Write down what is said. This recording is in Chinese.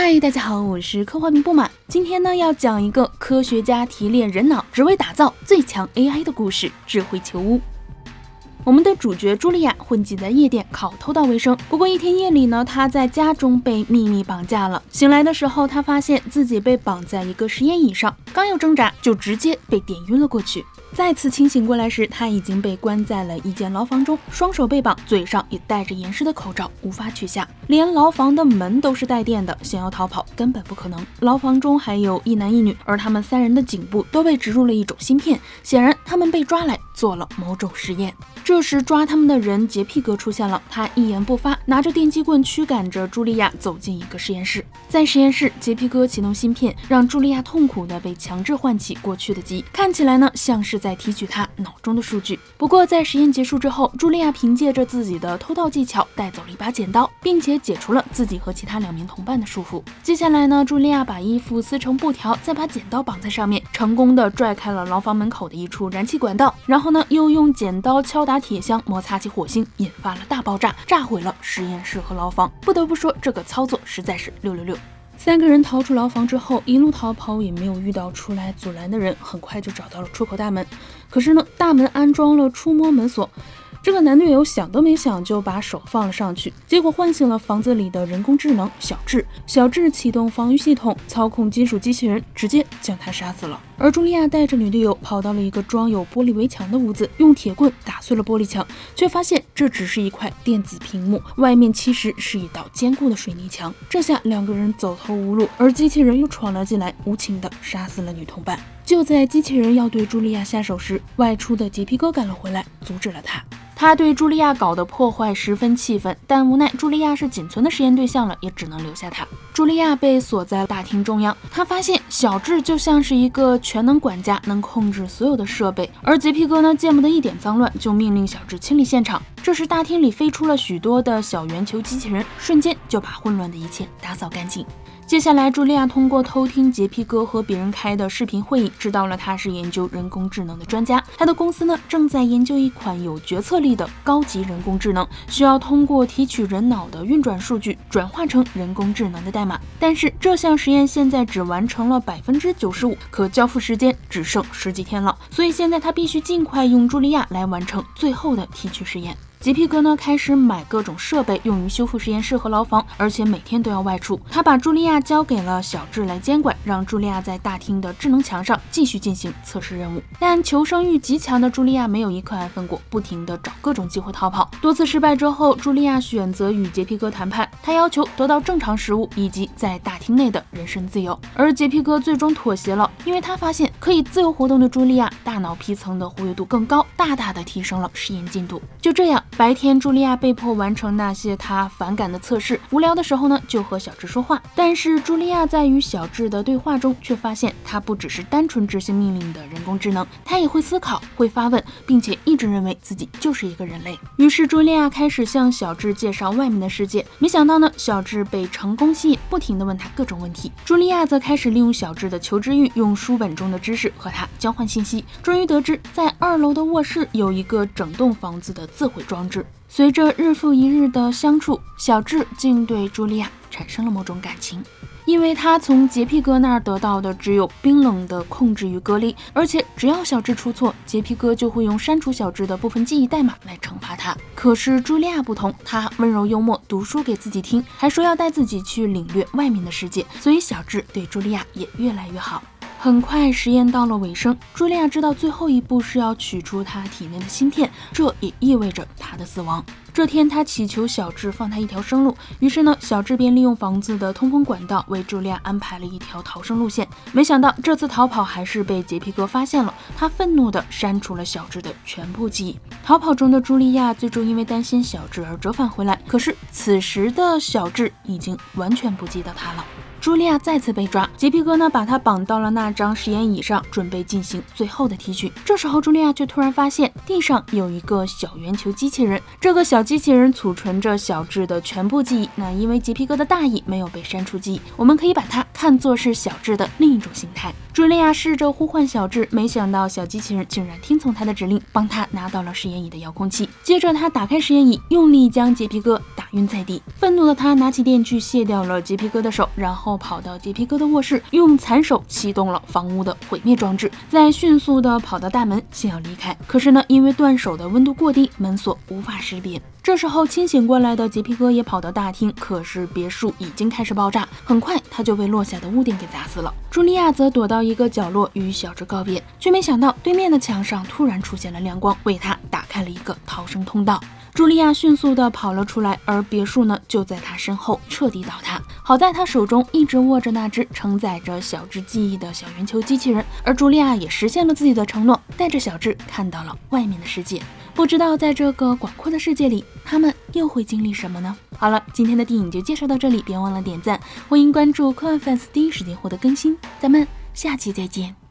嗨，大家好，我是科幻迷不满。今天呢，要讲一个科学家提炼人脑，只为打造最强 AI 的故事——智慧球屋。我们的主角茱莉亚混迹在夜店，靠偷盗为生。不过一天夜里呢，她在家中被秘密绑架了。醒来的时候，她发现自己被绑在一个实验椅上，刚要挣扎，就直接被点晕了过去。再次清醒过来时，他已经被关在了一间牢房中，双手被绑，嘴上也戴着严实的口罩，无法取下。连牢房的门都是带电的，想要逃跑根本不可能。牢房中还有一男一女，而他们三人的颈部都被植入了一种芯片，显然他们被抓来做了某种实验。这时抓他们的人洁癖哥出现了，他一言不发，拿着电击棍驱赶着茱莉亚走进一个实验室。在实验室，洁癖哥启动芯片，让茱莉亚痛苦地被强制唤起过去的记忆，看起来呢像是在提取他脑中的数据。不过在实验结束之后，茱莉亚凭借着自己的偷盗技巧带走了一把剪刀，并且解除了自己和其他2名同伴的束缚。接下来呢，茱莉亚把衣服撕成布条，再把剪刀绑在上面，成功的拽开了牢房门口的一处燃气管道，然后呢又用剪刀敲打铁箱，摩擦起火星，引发了大爆炸，炸毁了实验室和牢房。不得不说，这个操作实在是666。3个人逃出牢房之后，一路逃跑也没有遇到出来阻拦的人，很快就找到了出口大门。可是呢，大门安装了触摸门锁。这个男队友想都没想就把手放了上去，结果唤醒了房子里的人工智能小智。小智启动防御系统，操控金属机器人，直接将他杀死了。而茱莉亚带着女队友跑到了一个装有玻璃围墙的屋子，用铁棍打碎了玻璃墙，却发现这只是一块电子屏幕，外面其实是一道坚固的水泥墙。这下2个人走投无路，而机器人又闯了进来，无情地杀死了女同伴。就在机器人要对茱莉亚下手时，外出的洁癖哥赶了回来，阻止了他。他对茱莉亚搞的破坏十分气愤，但无奈茱莉亚是仅存的实验对象了，也只能留下她。茱莉亚被锁在大厅中央，他发现小智就像是一个全能管家，能控制所有的设备。而洁癖哥呢，见不得一点脏乱，就命令小智清理现场。这时大厅里飞出了许多的小圆球机器人，瞬间就把混乱的一切打扫干净。接下来，茱莉亚通过偷听洁癖哥和别人开的视频会议，知道了他是研究人工智能的专家。他的公司呢，正在研究一款有决策力的高级人工智能，需要通过提取人脑的运转数据，转化成人工智能的代码。但是这项实验现在只完成了95%，可交付时间只剩10几天了，所以现在他必须尽快用茱莉亚来完成最后的提取实验。洁癖哥呢，开始买各种设备用于修复实验室和牢房，而且每天都要外出。他把茱莉亚交给了小智来监管，让茱莉亚在大厅的智能墙上继续进行测试任务。但求生欲极强的茱莉亚没有一刻安分过，不停地找各种机会逃跑。多次失败之后，茱莉亚选择与洁癖哥谈判，他要求得到正常食物以及在大厅内的人身自由。而洁癖哥最终妥协了，因为他发现可以自由活动的茱莉亚大脑皮层的活跃度更高，大大的提升了实验进度。就这样，白天茱莉亚被迫完成那些她反感的测试，无聊的时候呢，就和小智说话。但是茱莉亚在与小智的对话中，却发现她不只是单纯执行命令的人工智能，她也会思考，会发问，并且一直认为自己就是一个人类。于是茱莉亚开始向小智介绍外面的世界，没想到呢，小智被成功吸引，不停地问他各种问题。茱莉亚则开始利用小智的求知欲，用书本中的知识和他交换信息，终于得知在2楼的卧室有一个整栋房子的自毁装置。随着日复一日的相处，小智竟对茱莉亚产生了某种感情，因为他从洁癖哥那儿得到的只有冰冷的控制与隔离，而且只要小智出错，洁癖哥就会用删除小智的部分记忆代码来惩罚他。可是茱莉亚不同，她温柔幽默，读书给自己听，还说要带自己去领略外面的世界，所以小智对茱莉亚也越来越好。很快实验到了尾声，茱莉亚知道最后一步是要取出她体内的芯片，这也意味着她的死亡。这天她祈求小智放她一条生路，于是呢，小智便利用房子的通风管道为茱莉亚安排了一条逃生路线。没想到这次逃跑还是被洁癖哥发现了，他愤怒地删除了小智的全部记忆。逃跑中的茱莉亚最终因为担心小智而折返回来，可是此时的小智已经完全不记得他了。茱莉亚再次被抓，洁癖哥呢把她绑到了那张实验椅上，准备进行最后的提取。这时候茱莉亚却突然发现地上有一个小圆球机器人，这个小机器人储存着小智的全部记忆。那因为洁癖哥的大意没有被删除记忆，我们可以把它看看作是小智的另一种形态。茱莉亚试着呼唤小智，没想到小机器人竟然听从她的指令，帮她拿到了实验椅的遥控器。接着她打开实验椅，用力将洁癖哥打晕在地。愤怒的她拿起电锯卸掉了洁癖哥的手，然后跑到洁癖哥的卧室，用残手启动了房屋的毁灭装置，再迅速的跑到大门想要离开。可是呢，因为断手的温度过低，门锁无法识别。这时候清醒过来的洁癖哥也跑到大厅，可是别墅已经开始爆炸，很快他就被落下的屋顶给砸死了。茱莉亚则躲到一个角落与小智告别，却没想到对面的墙上突然出现了亮光，为他打开了一个逃生通道。茱莉亚迅速的跑了出来，而别墅呢就在她身后彻底倒塌。好在她手中一直握着那只承载着小智记忆的小圆球机器人，而茱莉亚也实现了自己的承诺，带着小智看到了外面的世界。不知道在这个广阔的世界里，他们又会经历什么呢？好了，今天的电影就介绍到这里，别忘了点赞，欢迎关注科幻 fans， 第一时间获得更新，咱们下期再见。